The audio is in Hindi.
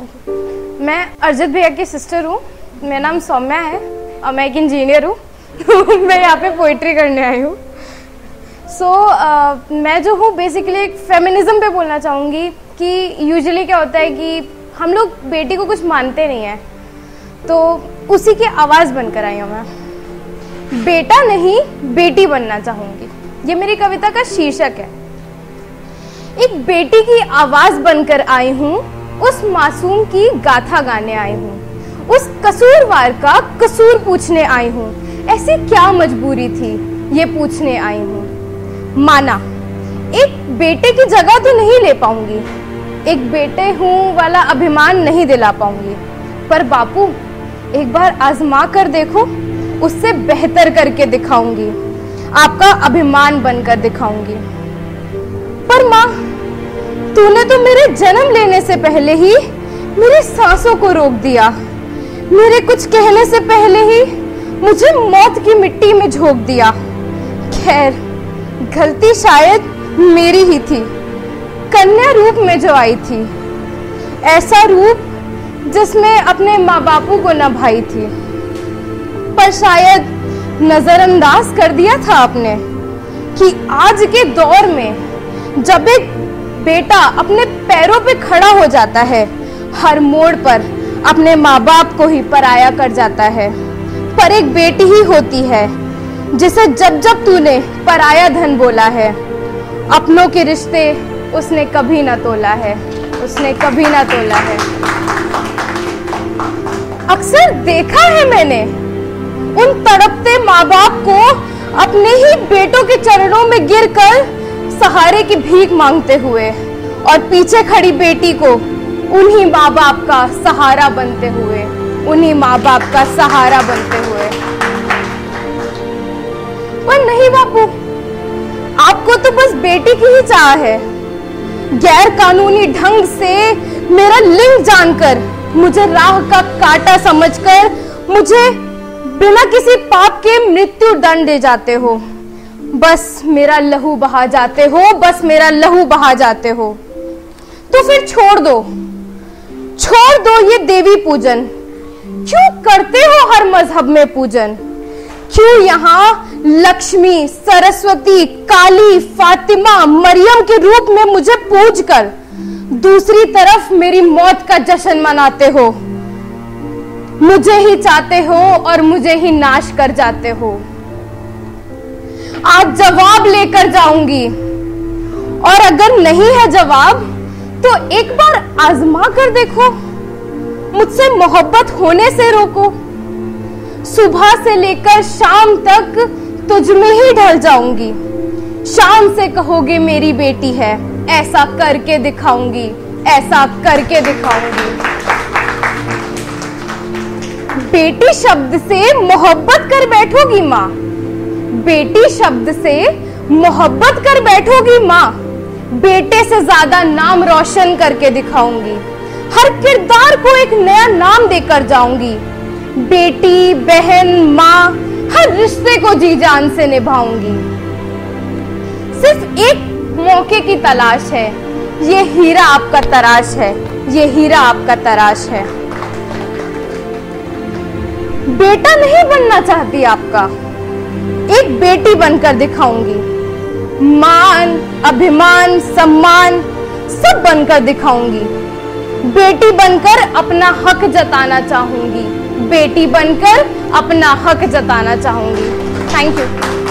Thank you. मैं अर्जित भैया की सिस्टर हूँ। मेरा नाम सौम्या है और मैं एक इंजीनियर हूँ। मैं यहाँ पे पोइट्री करने आई हूँ। मैं जो हूँ बेसिकली एक फेमिनिज्म पे बोलना चाहूँगी कि यूजुअली क्या होता है कि हम लोग बेटी को कुछ मानते नहीं हैं, तो उसी की आवाज़ बनकर आई हूँ मैं। बेटा नहीं बेटी बनना चाहूँगी, ये मेरी कविता का शीर्षक है। एक बेटी की आवाज़ बनकर आई हूँ, उस मासूम की गाथा गाने आई हूँ, उस कसूरवार का कसूर पूछने आई हूँ। ऐसी क्या मजबूरी थी ये पूछने आई हूँ। माना एक बेटे की जगह तो नहीं ले पाऊंगी, एक बेटे हूँ वाला अभिमान नहीं दिला पाऊंगी, पर बापू एक बार आजमा कर देखो, उससे बेहतर करके दिखाऊंगी, आपका अभिमान बनकर दिखाऊंगी। पर माँ, तूने तो मेरे जन्म लेने से पहले ही मेरी सांसों को रोक दिया, मेरे कुछ कहने से पहले ही मुझे मौत की मिट्टी में झोंक दिया। खैर, गलती शायद मेरी ही थी, कन्या रूप में जो आई थी, ऐसा रूप जिसमें अपने माँ बापू को न भाई थी, पर शायद नजरअंदाज कर दिया था आपने कि आज के दौर में जब एक बेटा अपने पैरों पे खड़ा हो जाता है, हर मोड़ पर अपने माँ बाप को ही पराया कर जाता है, पर एक बेटी ही होती है जिसे जब जब तूने पराया धन बोला है, अपनों के रिश्ते उसने कभी ना तोला है, उसने कभी ना तोला है। अक्सर देखा है मैंने उन तड़पते माँ बाप को अपने ही बेटों के चरणों में गिरकर सहारे की भीख मांगते हुए, और पीछे खड़ी बेटी को उन्हीं माँ बाप का सहारा बनते हुए, उन्हीं माँ बाप का सहारा बनते हुए। पर नहीं बापू, आपको तो बस बेटी की ही चाह है। गैर कानूनी ढंग से मेरा लिंग जानकर, मुझे राह का कांटा समझकर, मुझे बिना किसी पाप के मृत्यु दंड दे जाते हो। बस मेरा लहू बहा जाते हो, बस मेरा लहू बहा जाते हो। तो फिर छोड़ दो ये देवी पूजन। क्यों करते हो हर मजहब में पूजन? क्यों यहाँ लक्ष्मी, सरस्वती, काली, फातिमा, मरियम के रूप में मुझे पूज कर दूसरी तरफ मेरी मौत का जश्न मनाते हो? मुझे ही चाहते हो और मुझे ही नाश कर जाते हो। आज जवाब लेकर जाऊंगी, और अगर नहीं है जवाब तो एक बार आजमा कर देखो, मुझसे मोहब्बत होने से रोको। सुबह से लेकर शाम तक तुझ में ही ढल जाऊंगी, शाम से कहोगे मेरी बेटी है, ऐसा करके दिखाऊंगी, ऐसा करके दिखाऊंगी। बेटी शब्द से मोहब्बत कर बैठोगी माँ, बेटी शब्द से मोहब्बत कर बैठोगी माँ, बेटे से ज्यादा नाम रोशन करके दिखाऊंगी, हर किरदार को एक नया नाम देकर जाऊंगी। बेटी, बहन, माँ, हर रिश्ते को जी जान से निभाऊंगी। सिर्फ एक मौके की तलाश है, ये हीरा आपका तराश है, ये हीरा आपका तराश है। बेटा नहीं बनना चाहती आपका, एक बेटी बनकर दिखाऊंगी। मान, अभिमान, सम्मान सब बनकर दिखाऊंगी। बेटी बनकर अपना हक जताना चाहूंगी, बेटी बनकर अपना हक जताना चाहूंगी। Thank you.